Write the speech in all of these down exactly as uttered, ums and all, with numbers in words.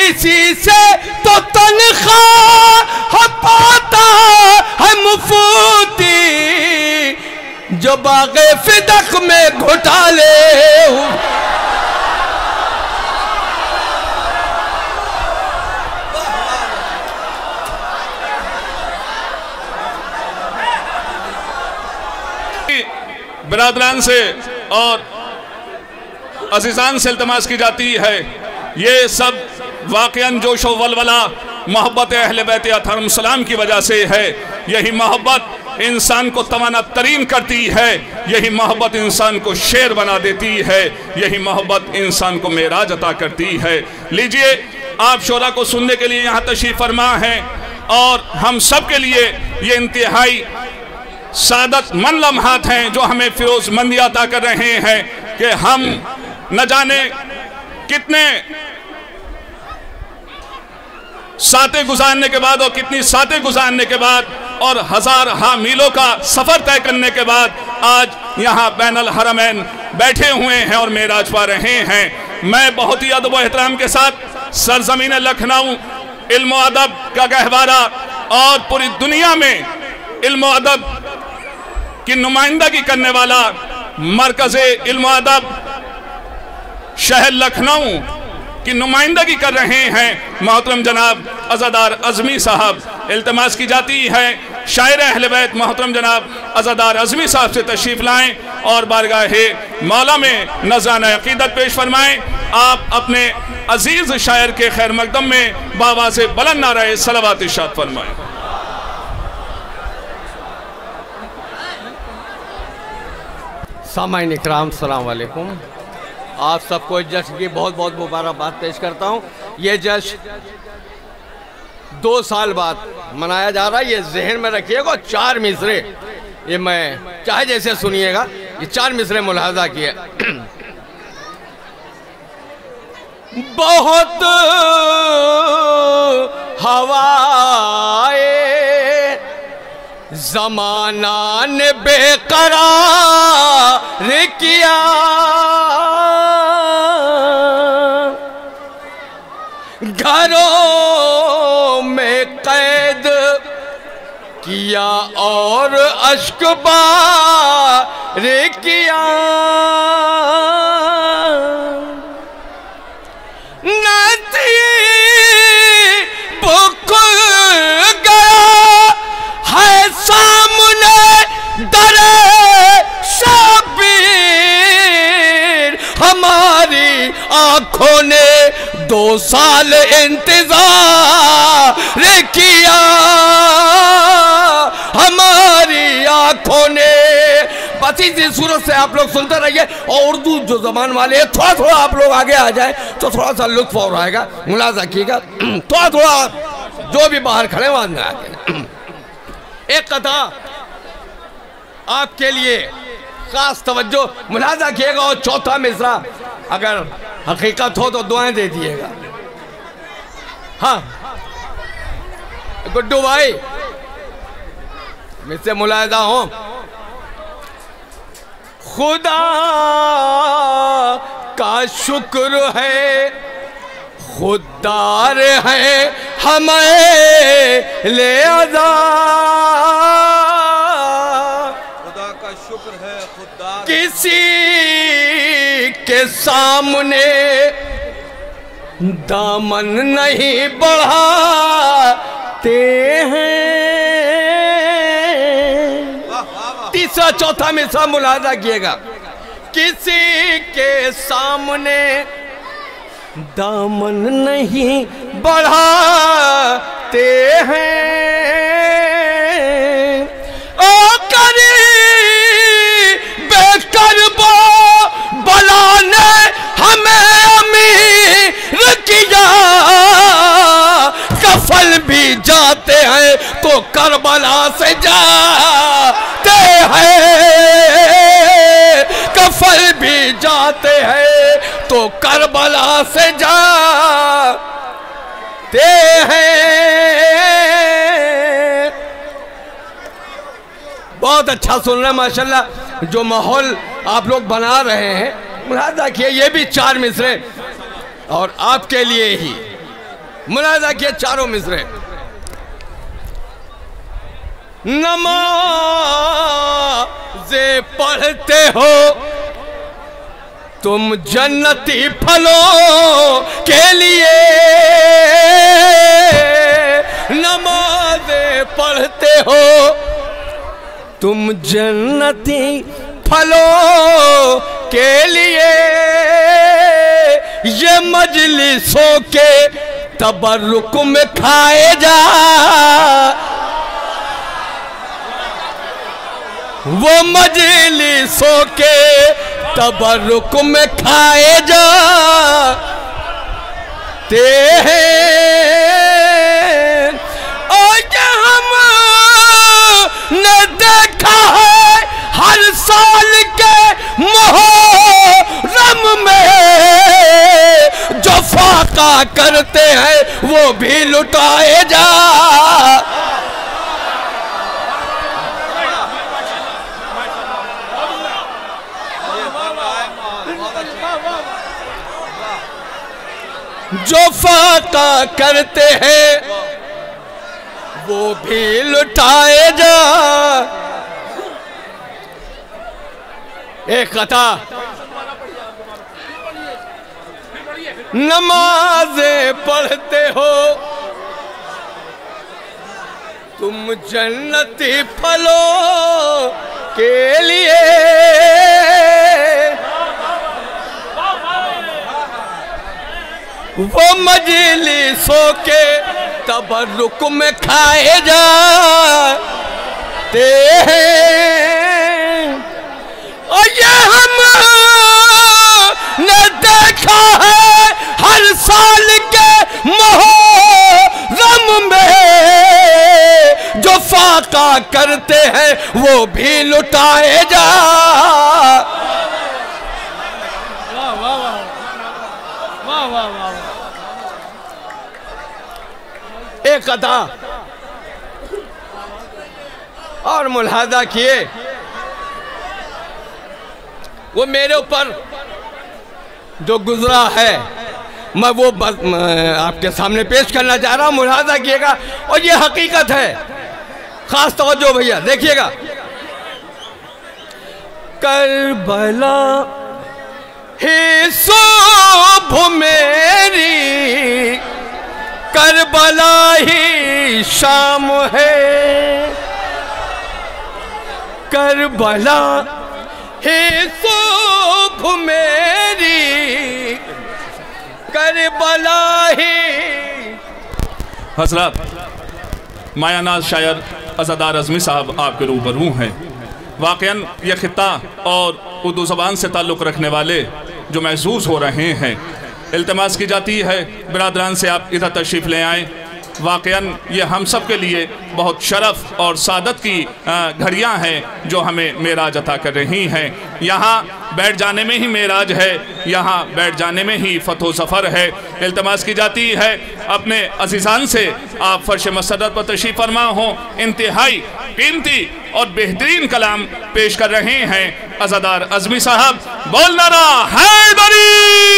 इसी से तो तनख्वाह पाता है मुफ्ती, जो बाग़े फिदक में घोटाले। बिरादरान से और अज़ीज़ान से इल्तमास की जाती है, ये सब वाक़ियन जोश व वलवला मोहब्बत अहले बैत अतहरुम सलाम की वजह से है। यही मोहब्बत इंसान को तवाना तरीन करती है, यही मोहब्बत इंसान को शेर बना देती है, यही मोहब्बत इंसान को मेराज अता करती है। लीजिए, आप शोरा को सुनने के लिए यहाँ तशरीफ़ फरमा हैं और हम सब के लिए ये इंतहाई सादत मन लम्हात हैं जो हमें फिरोजमंदी अता कर रहे हैं कि हम न जाने कितने साते गुजारने के बाद और कितनी साते गुजारने के बाद और हजार हा मीलों का सफर तय करने के बाद आज यहाँ बैनुल हरमैन बैठे हुए हैं और मेराज पा रहे हैं। मैं बहुत ही अदब व एहतराम के साथ सरजमीन लखनऊ इल्म व अदब का गहवारा और पूरी दुनिया में इल्म व अदब की नुमाइंदगी करने वाला मरकज़ इल्म व अदब शहर लखनऊ की नुमाइंदगी कर रहे हैं मोहतरम जनाब अज़ादार अज़मी साहब। इल्तमास की जाती है शायर अहले बैत मोहतरम जनाब अज़ादार अज़मी साहब से तशरीफ़ लाएं और बारगाहे मौला में नज़राना अक़ीदत पेश फरमाएं। आप अपने अजीज़ शायर के खैर मकदम में बाबा से बुलंद नारे सलावत इरशाद फरमाएं। सामाईन इकराम सलाम वालेकुम। आप सबको इस जश्न की बहुत बहुत मुबारकबाद पेश करता हूँ। ये जश्न दो साल बाद मनाया जा रहा है, ये जहन में रखिएगा। चार मिसरे ये मैं चाहे जैसे सुनिएगा, ये चार मिसरे मुलाहजा किए। बहुत हवाए ज़माना ने बेकरार किया, घरों में कैद किया और अश्क बार किया। नसीब खुल गया है सामने दरे शबीर, हमारी आंखों ने दो साल इंतजार किया, हमारी आंखों ने। बस इसी सूरत से आप लोग सुनते रहिए और उर्दू जो जबान वाले हैं थोड़ा थोड़ा आप लोग आगे आ जाए तो थोड़ा सा लुत्फ और आएगा, मुलाजा कीजिएगा। थोड़ा थोड़ा जो भी बाहर खड़े वहां में आके एक कथा आपके लिए खास तवज्जो मुलाजा किएगा और चौथा मिसरा अगर हकीकत हो तो दुआएं दे दिएगा। हाँ गुड्डू भाई मुझसे मुलाजा हो। खुदा का शुक्र है खुददार है हमें ले आजा, खुदा का शुक्र है खुददार किसी के सामने दामन नहीं बढ़ाते हैं। तीसरा चौथा मिसरा मुलाजा किएगा। किसी के सामने दामन नहीं बढ़ाते हैं, ओ करीब करबो बलाने हमें अमीर किया, कफल भी जाते हैं तो करबला से जाते हैं, कफल भी जाते हैं तो करबला से जाते हैं। बहुत अच्छा सुन रहे हैं माशाल्लाह, जो माहौल आप लोग बना रहे हैं। मुलाजा किए ये भी चार मिसरे और आपके लिए ही मुलाजा किए चारों मिसरे। नमाज़े पढ़ते हो तुम जन्नती फलों के लिए, नमाज़े पढ़ते हो तुम जन्नती फलों के लिए, ये मजलिसों के तबर्रुक में खाए जा, वो मजलिसों के तबर्रुक में खाए जाते हैं। और हमने देखा है हर साल के मुहर्रम में जो फाका करते हैं वो भी लुटाए जा। जो फाका करते हैं वो भी लुटाए जा। एक कथा, नमाज़े पढ़ते हो तुम जन्नती फलों के लिए, वो मजलिसों के तबर्रुक में खाए जाते हैं। और ये हमने देखा है हर साल के मुहर्रम में जो फाका करते हैं वो भी लुटाए जा। एक कथा और मुलाहाजा किए, वो मेरे ऊपर जो गुजरा है मैं वो आपके सामने पेश करना चाह रहा हूं, मुलाहाजा किएगा। और ये हकीकत है, खास तवज्जो भैया देखिएगा। करबला ही सुबह मेरी, करबला ही शाम है, करबला ही सुबह मेरी, करबला ही। हज़रात, मायानाज शायर अज़ादार अज़मी साहब आपके रूबरू हैं। वाक़अन ये खित्ता और उर्दू ज़बान से ताल्लुक़ रखने वाले जो महसूस हो रहे हैं, इल्तिमास की जाती है बिरादरान से आप इधर तशरीफ़ ले आएँ। वाक़अन ये हम सब के लिए बहुत शरफ़ और सादत की घड़ियाँ हैं जो हमें मेराज अता कर रही हैं। यहाँ बैठ जाने में ही मेराज है, यहाँ बैठ जाने में ही फ़तह ज़फ़र है। इल्तिमास की जाती है अपने अज़ीज़ान से आप फ़र्श मसरत पर तशरीफ़ फरमा हो। इंतहाई कीमती और बेहतरीन कलाम पेश कर रहे हैं अज़ादार अज़मी साहब। बोल नारा हैदरी।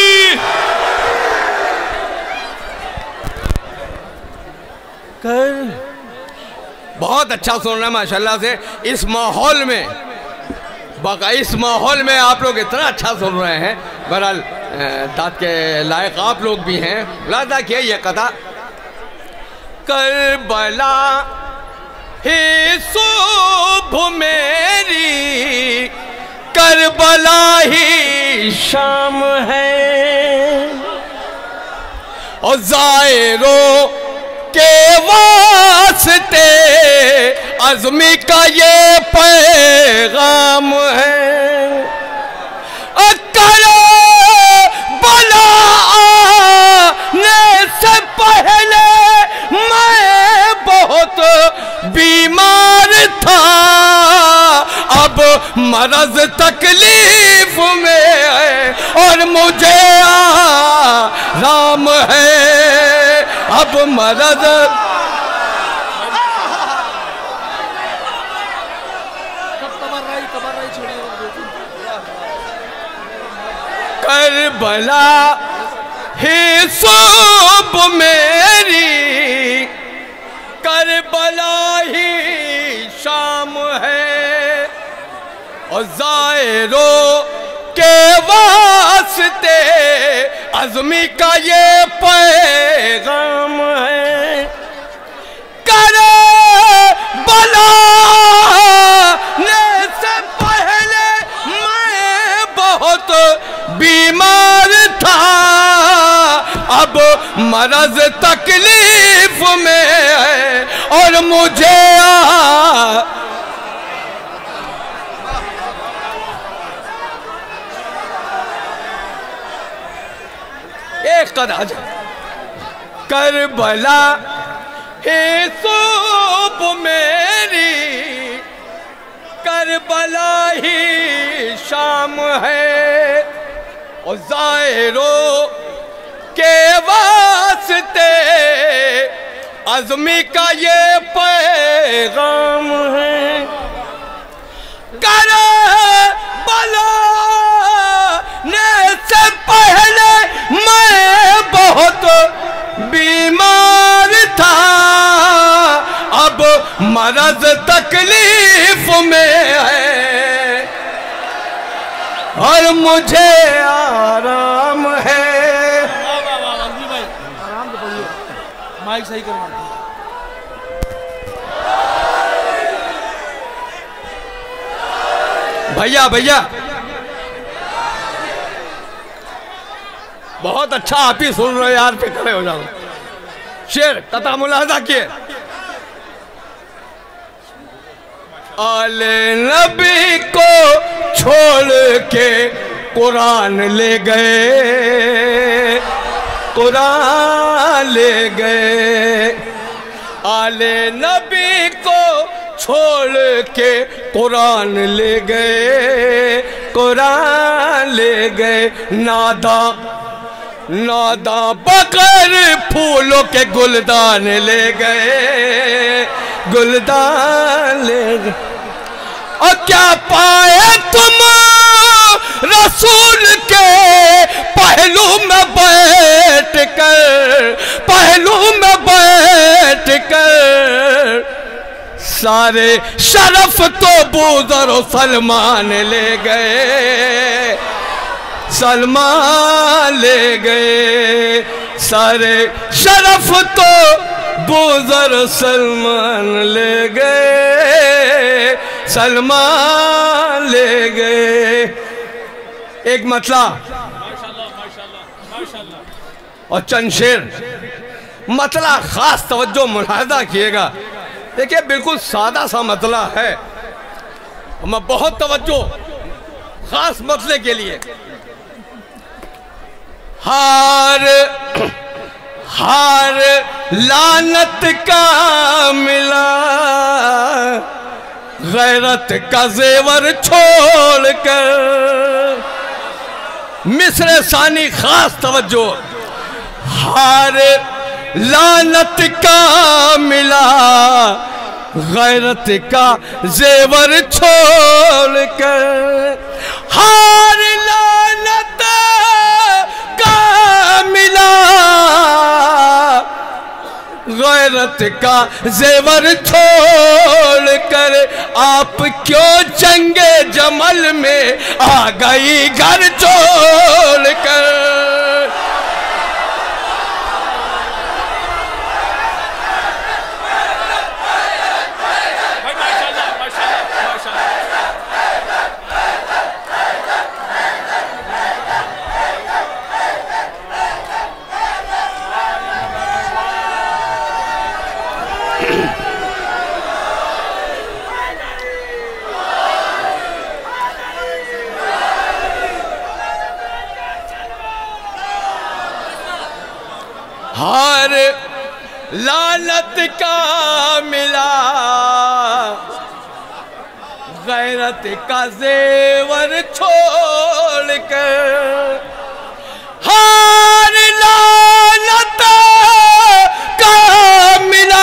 कर बहुत अच्छा सुन रहे हैं माशाल्लाह से। इस माहौल में बाका इस माहौल में आप लोग इतना अच्छा सुन रहे हैं। बहरहाल दाद के लायक आप लोग भी हैं। लादा किया ये कथा, करबला ही सुबह मेरी, करबला ही शाम है, और ज़ायरों के वास्ते अज़मी का ये पैगाम है। करबला आने से पहले मैं बहुत बीमार था, अब मरज़ तकलीफ में है और मुझे आराम है। अब मरद करबला ही सुबह मेरी, वास्ते अज़मी का ये पैगाम है। करे बला ने से पहले मैं बहुत बीमार था, अब मरज तकलीफ में है और मुझे आ एक कदा करबला हे सूब मेरी, करबला ही शाम है और ज़ाहिरो के वास्ते अज़मी का ये पैगाम है। करबला ने से पहले मैं बहुत बीमार था, अब मरज तकलीफ में है और मुझे आराम है। आराम से पढ़िए, माइक सही करवा। भैया भैया बहुत अच्छा आप ही सुन रहे यार, पे खड़े हो जाओ। शेर कथा मुलाजा किए। आले नबी को छोड़ के कुरान ले गए, कुरान ले गए। आले नबी को छोड़ के कुरान ले गए, कुरान ले गए। नादा नादा बकर फूलों के गुलदान ले गए, गुलदान ले गए। और क्या पाए तुम रसूल के पहलू में बैठ कर, पहलू में बैठ कर। सारे शरफ तो बूदर और सलमान ले गए, सलमान ले गए। सारे शरफ तो बूदर सलमान ले गए, सलमान ले गए। एक मतला और चंद शेर। मतला खास तवज्जो मुलाहिजा किएगा। देखिए बिल्कुल सादा सा मतला है, मैं बहुत तवज्जो खास मतले के लिए। हार हार लानत का मिला, गैरत का जेवर छोड़कर। मिस्र सानी खास तवज्जो। हार लानत का मिला, गैरत का जेवर छोड़कर। हार लानत का मिला, गैरत का जेवर छोड़कर। आप क्यों जंगे जमल में आ गई घर छोड़कर। हार लानत का मिला, गैरत का जेवर छोड़कर। हार लानत का मिला,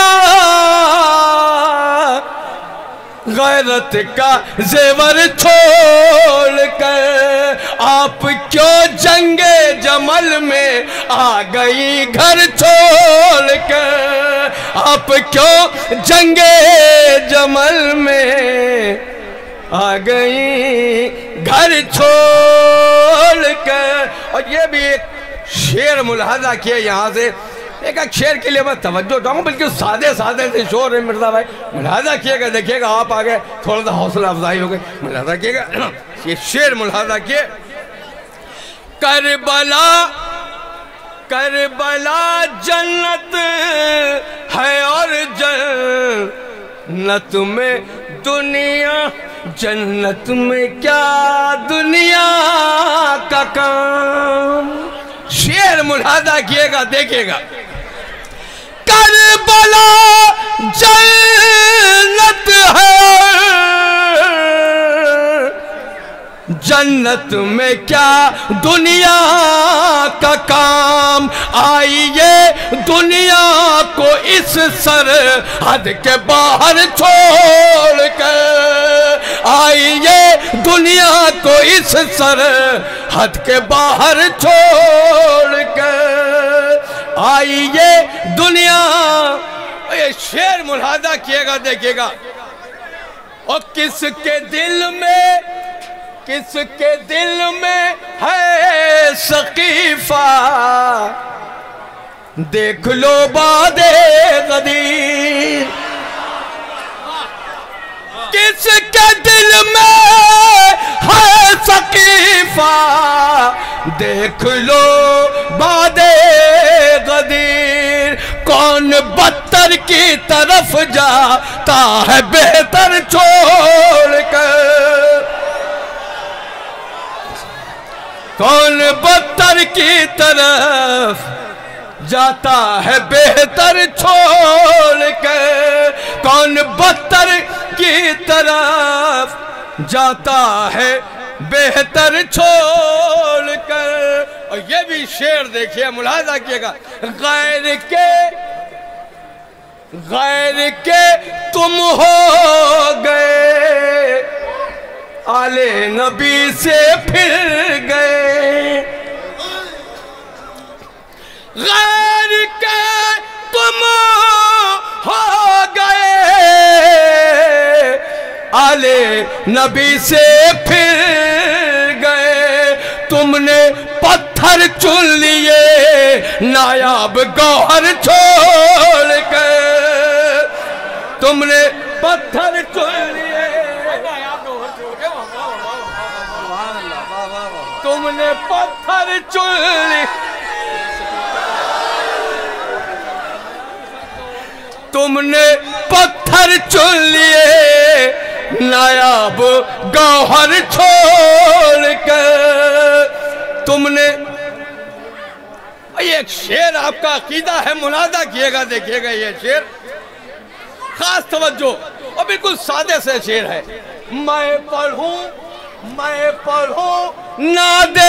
गैरत का जेवर छोड़कर। आप क्यों जंगे जमल में आ गई घर छोड़कर। आप क्यों जंगे जमल में आ गई घर छोड़ कर। और ये भी एक शेर मुलाहाजा किया यहाँ से, एक एक शेर के लिए मैं तवज्जो चाहूँ, बिल्कुल सादे सादे से शोर है मिर्जा भाई, मुलाहाजा किएगा, देखिएगा आप आ गए, थोड़ा सा हौसला अफजाई हो गई, मुलाहाजा किएगा। ये शेर मुलाहाजा किए। करबला करबला जन्नत है और जन्नत में दुनिया, जन्नत में क्या दुनिया का काम। शेर मुलाहाजा किएगा, देखिएगा। करबला जन्नत है, जन्नत में क्या दुनिया का काम। आइए दुनिया को इस सरहद के बाहर छोड़ कर, आइए दुनिया को इस सरहद के बाहर छोड़ कर, आइए दुनिया। ये शेर मुलाहाजा किएगा, देखिएगा। और किसके दिल में, किसके दिल में है सकीफा, देख लो बादे गदीर। किसके दिल में है सकीफा, देख लो बादे गदीर। कौन बदतर की तरफ जाता है बेहतर छोड़ कर, कौन बदतर की तरफ जाता है बेहतर छोड़ कर, कौन बदतर की तरफ जाता है बेहतर छोड़ कर। और ये भी शेर देखिए, मुलाहाजा किएगा। गैर के गैर के तुम हो गए, आले नबी से फिर गए। गैर के तुम हो गए, आले नबी से फिर गए। तुमने पत्थर चुन लिए नायाब गौहर छोड़ कर, तुमने पत्थर चुन लिए, तुमने पत्थर चुन लिए, तुमने पत्थर चुन लिए नायाब गौहर छोड़ कर। तुमने ये शेर आपका अकीदा है, मुनादा किएगा, देखिएगा। ये शेर खास तवज्जो और बिल्कुल सादे से शेर है। मैं पढ़ूं मैं पढ़ूं नादे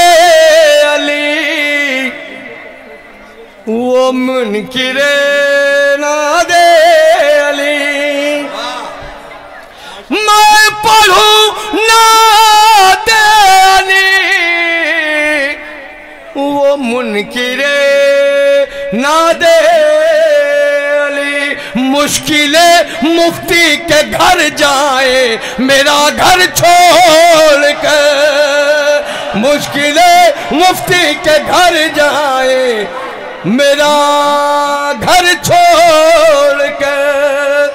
अली, वो मुनकिरे नादे अली। मैं पढ़ूं नादे अली, वो मुनकिरे नादे अली। मुश्किलें मुफ्ती के घर जाए मेरा घर छोड़ कर, मुश्किलें मुफ्ती के घर जाए मेरा घर छोड़ कर।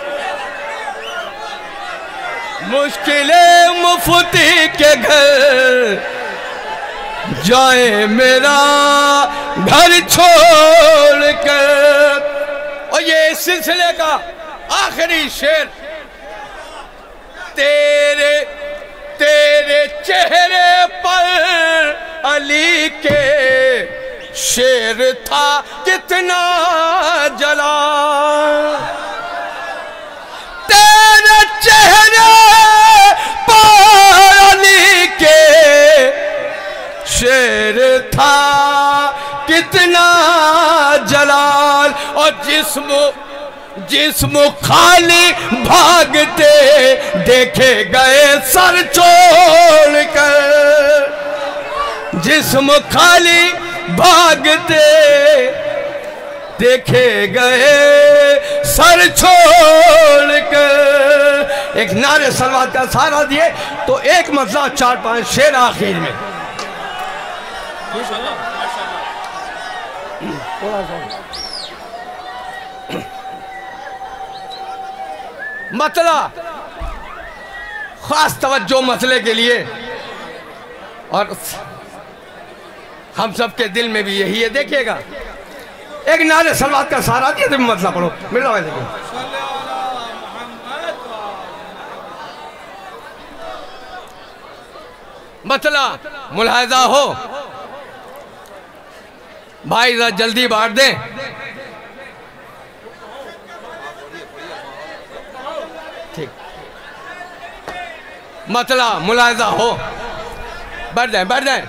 मुश्किलें मुफ्ती के घर जाए मेरा घर छोड़ कर। और ये इस सिलसिले का आखिरी शेर। तेरे तेरे चेहरे पर अली के शेर था कितना जला, तेरे चेहरे पर अली के शेर था कितना जलाल। और जिस्म जिस्म खाली भागते देखे गए सर छोड़ कर, जिस्म खाली भागते देखे गए सर छोड़ कर। एक नारे सलवात का सहारा दिए तो एक मसला चार पांच शेर आखिर में। मतला खास तवज्जो मसले के लिए, और हम सब के दिल में भी यही है। देखिएगा एक नारे सलवात का सहारा दिए तो मसला पढ़ो मेरा भाई। देखिए मतला मुलाहिजा हो भाई, जरा जल्दी बांट दें। ठीक, मतला मुलाहिजा हो, बैठ जाए बैठ जाए।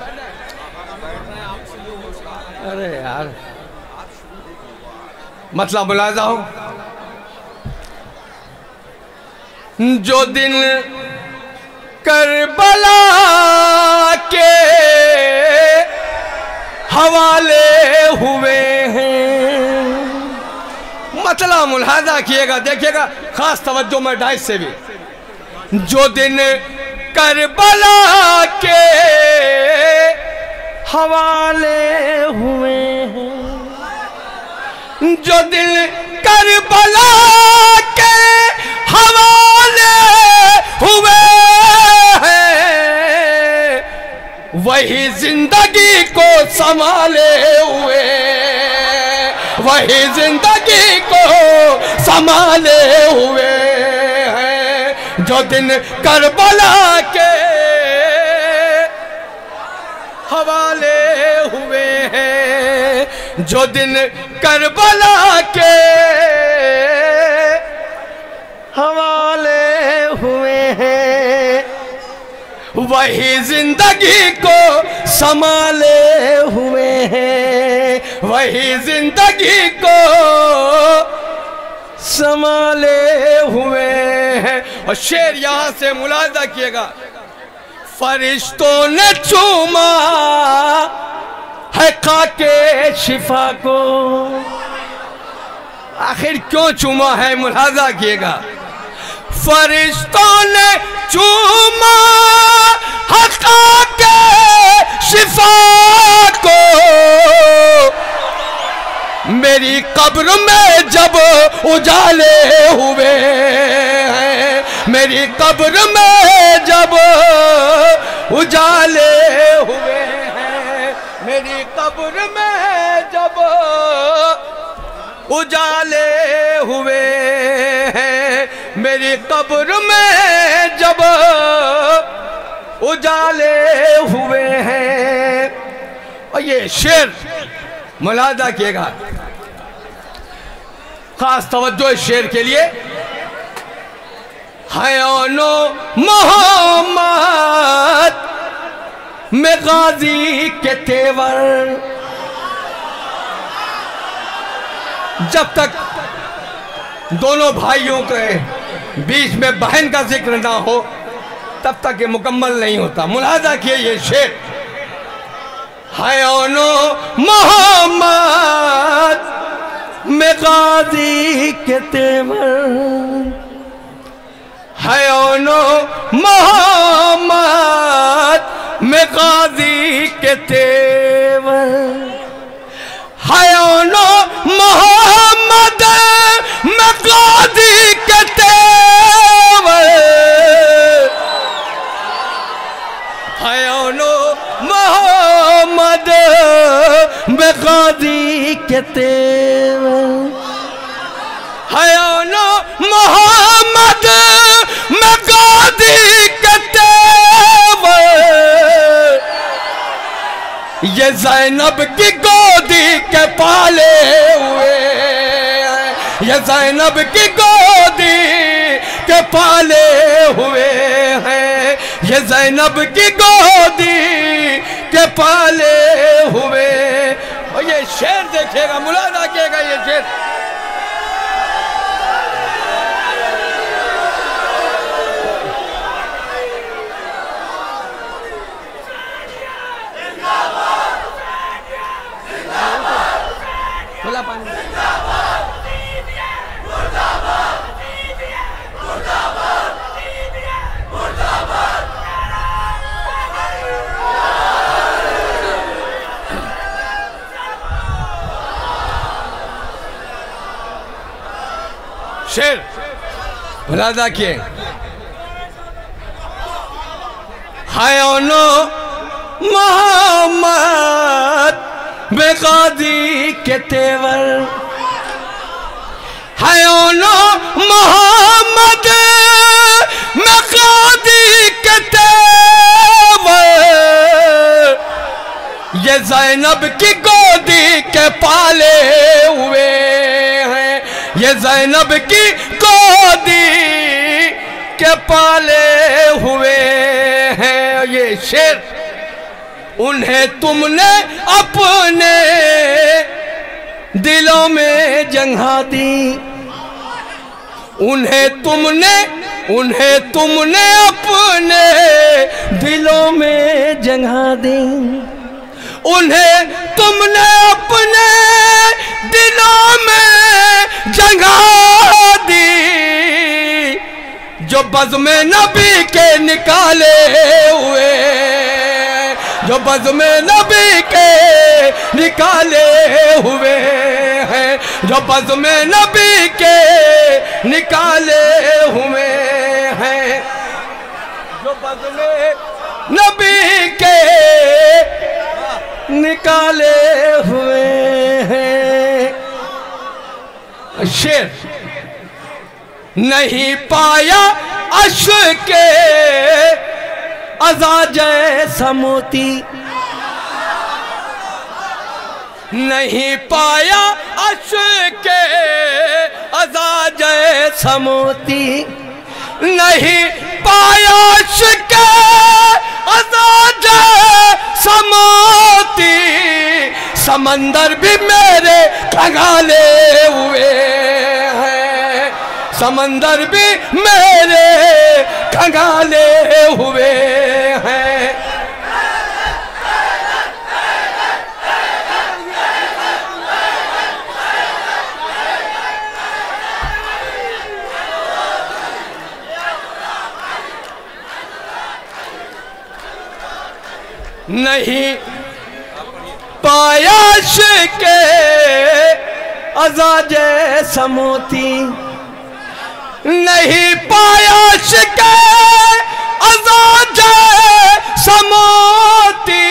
अरे यार मतला मुलाहिजा हो। जो दिन करबला के हवाले हुए हैं, मतला मुलाहिजा किएगा, देखिएगा खास तवज्जो में डाइस से भी। जो दिन करबला के हवाले हुए हैं, जो दिल करबला के हवाले हुए हैं, वही जिंदगी को संभाले हुए, वही जिंदगी को संभाले हुए हैं। जो दिन करबला के हवाले हुए हैं, जो दिन करबला के हवाले हुए हैं, वही जिंदगी को संभाले हुए हैं, वही जिंदगी को संभाले हुए हैं। और शेर यहां से मुलाहिजा किएगा। फरिश्तों ने चूमा है खाके शिफा को, आखिर क्यों चूमा है मुलाहिजा किएगा। फरिश्तों ने चूमा है खाके शिफा को, मेरी कब्र में जब उजाले हुए हैं, मेरी कब्र में जब उजाले हुए हैं, मेरी कब्र में जब उजाले हुए हैं, मेरी कब्र में जब उजाले हुए हैं। और ये शेर मुलाहिजा किएगा, खास तवज्जो इस शेर के लिए। हयानो मोहम्मद में गाजी के तेवर, जब तक दोनों भाइयों के बीच में बहन का जिक्र ना हो तब तक ये मुकम्मल नहीं होता। मुलाहिजा किए ये शेर। हयानो मोहम्मद में गाजी के तेवर, हयानो मोहम्मद में गाजी के तेवर, हयानो मोहम्मद में गाजी के तेवर, हयानो मोहम्मद में गाजी के तेवर, हयानो मोहम्मद में गाजी के तेवर, ये ज़ैनब की गोदी के पाले हुए, ये ज़ैनब की गोदी के पाले हुए हैं, ये ज़ैनब की गोदी के पाले हुए। और ये शेर देखिएगा, मुलाहिजा किएगा ये शेर। खुला पानी। शेर मुलाजा किए। हयोनो मोहम्मद बेकादी के तेवर, हयोनो मोहम्मद बेकादी के तेवर, ये ज़ैनब की गोदी के पाले हुए हैं, ये ज़ैनब की गोदी के पाले हुए हैं। ये शेर उन्हें तुमने अपने दिलों में जगह दी, उन्हें तुमने उन्हें तुमने अपने दिलों में जगह दी, उन्हें तुमने अपने दिलों में जगह दी, जो बज़्म नबी के निकाले हुए, जो बज़्म नबी के निकाले हुए हैं, जो बज़्म नबी के निकाले हुए हैं, जो बज़्म नबी के निकाले हुए हैं। शेर नहीं पाया अश्के अज़ा जैसा मोती, नहीं पाया अश्के अज़ा जैसा मोती, नहीं पाया अश्के अज़ा जैसा मोती, समंदर भी मेरे खंगाले हुए हैं, समंदर भी मेरे खंगाले हुए हैं। नहीं पाया के अज़ा जैसा मोती, नहीं पाया के अज़ा जैसा मोती,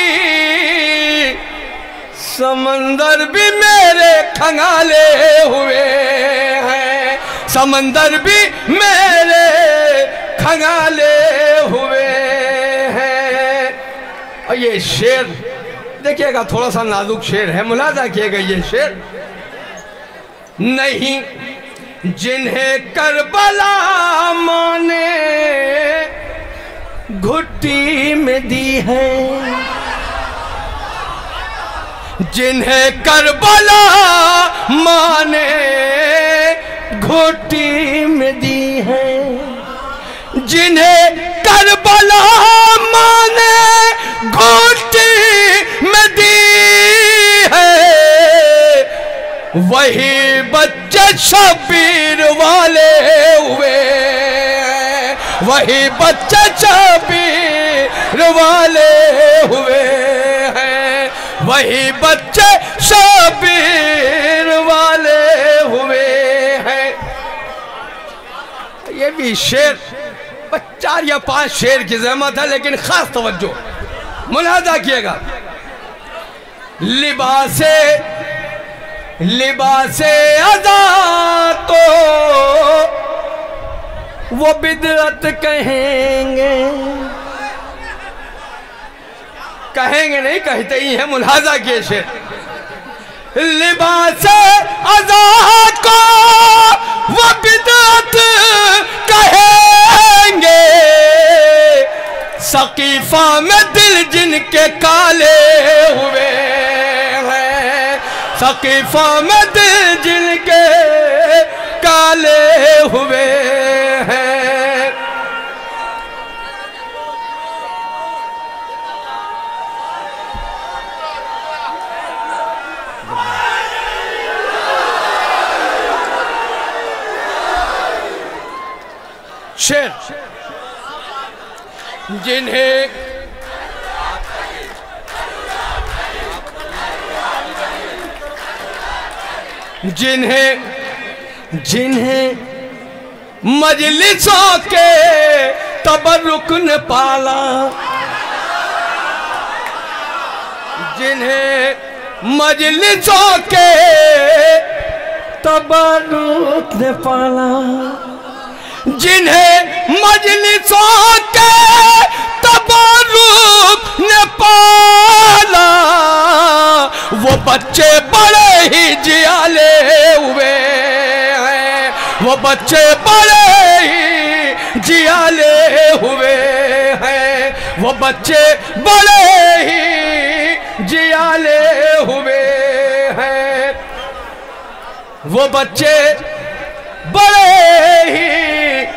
समंदर भी मेरे खंगाले हुए हैं, समंदर भी मेरे खंगाले हुए हैं। और ये शेर देखिएगा, थोड़ा सा नाजुक शेर है, मुलाजा किएगा ये शेर। नहीं जिन्हें करबला माने घुट्टी में दी है, जिन्हें करबला माने घुट्टी में दी है, जिन्हें करबला माने घुट्टी में दी है, वही बच्चे शबीर वाले हुए, वही बच्चे शबीर वाले हुए हैं, वही बच्चे शबीर वाले हुए हैं। ये भी शेर चार या पांच शेर की ज़हमत है, लेकिन खास तवज्जो मुलाजा किएगा। लिबासे लिबासे अज़ा तो वो बिदअत कहेंगे, कहेंगे नहीं कहते ही है, मुलाजा किए शेर। लिबासे अज़ा को वो बिदअत कहेंगे, सकीफा में दिल जिनके काले हुए हैं, सकीफा में दिल जिनके काले हुए हैं। शेर जिन्हें जिन्हें जिन्हें मजलिसों के तबरुक ने पाला, जिन्हें मजलिसों के तबरुक ने पाला, जिन्हें मजलिसों के तबरुक ने पाला, वो बच्चे बड़े ही जियाले हुए हैं, वो बच्चे बड़े ही जियाले हुए हैं, वो बच्चे बड़े ही जियाले हुए हैं, वो बच्चे बड़े ही।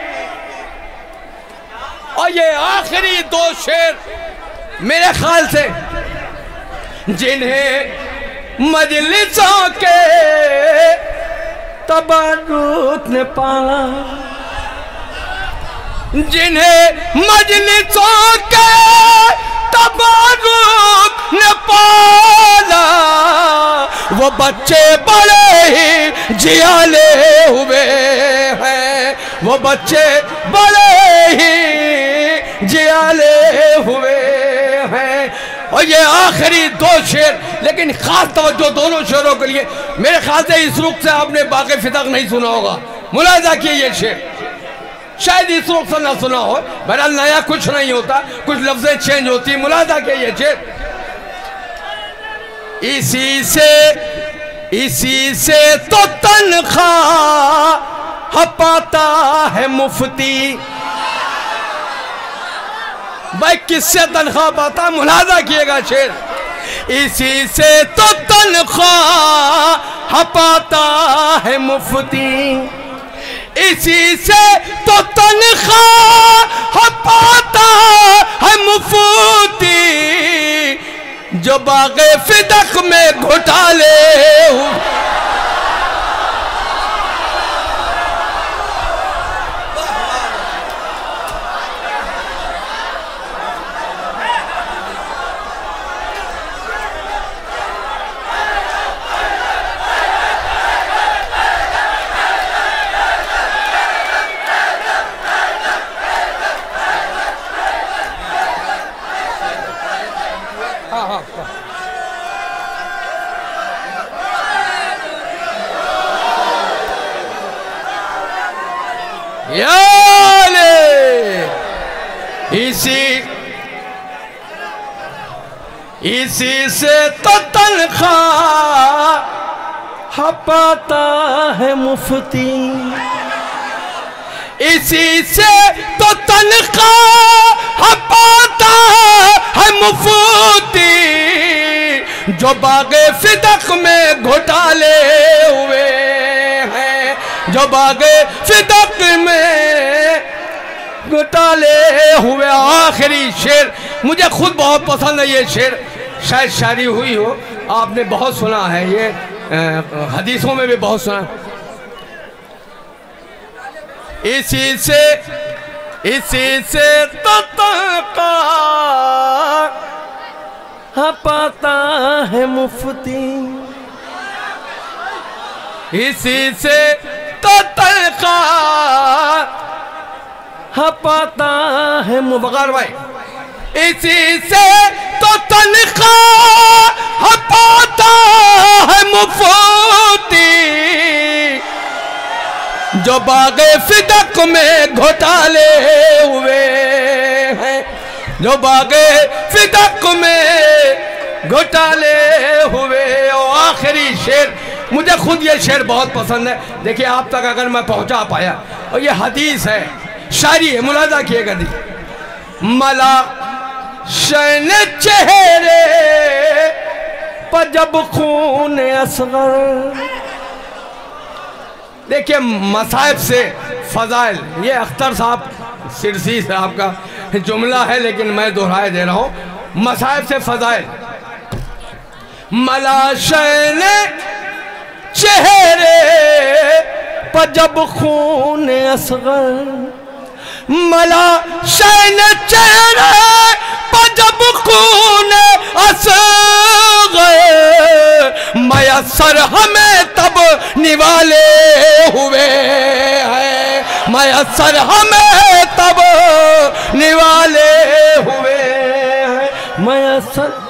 और ये आखिरी दो शेर मेरे ख्याल से, जिन्हें मजलिसों के तबरुक ने पाला, जिन्हें मजलिसों के तबरुक ने पाला, वो बच्चे बड़े ही जियाले हुए हैं, वो बच्चे बड़े ही जियाले हुए हैं। और ये आखिरी दो शेर, लेकिन खास तवज्जो दोनों शेरों के लिए। मेरे ख्याल से इस रुख से आपने बाक़ी फितक नहीं सुना होगा, मुलाज़ा किए ये शेर, शायद इस रुख से ना सुना हो। बहरहाल नया कुछ नहीं होता, कुछ लफ्ज़ें चेंज होती, मुलाज़ा किए ये शेर। इसी से इसी से तो तनख्वाह पाता है मुफ्ती। भाई किससे तनख्वाह पाता, मुलाज़ा किएगा शेर। इसी से तो तनख्वाह पाता है मुफ्ती, इसी से तो तनख्वाह पाता है मुफ्ती, जो बाग़े फिदक में घोटाले हुए। इसी इसी से तो तनख्वाह पाता है मुफ्ती, इसी से तो तनख्वाह पाता है मुफ्ती, जो बाग़े फिदक में घोटाले हुए हैं, जो बाग़े फिदक में घोटाले हुए। आखिरी शेर मुझे खुद बहुत पसंद है ये शेर, शायद शायरी हुई हो, आपने बहुत सुना है, ये हदीसों में भी बहुत सुना। इसी से इसी से तो तनख्वाह पाता है मुफ्ती, इसी से तो तनख्वाह पाता है मुबकार भाई, इसी से तो तनख्वाह पाता है मुफ्ती, जो बाग़े फिदक में घोटाले हुए हैं, जो बाग़े फिदक में घोटाले हुए। और आखिरी शेर मुझे खुद ये शेर बहुत पसंद है, देखिए आप तक अगर मैं पहुंचा पाया, और ये हदीस है, शायरी है, मुलाज़ा किएगा। दी मला शैन चेहरे पर जब खून असग़र। देखिए मसाइब से फ़ज़ाइल, ये अख्तर साहब सिरसी साहब का जुमला है, लेकिन मैं दोहराए दे रहा हूँ। मसाइब से फ़ज़ाइल, मला शैन चेहरे पर जब खून असग़र, मला शैन चेहरे पर जब खून असग़र, मयसर हमें तब निवाले हुए हैं, मयसर हमें तब निवाले हुए हैं मयसर।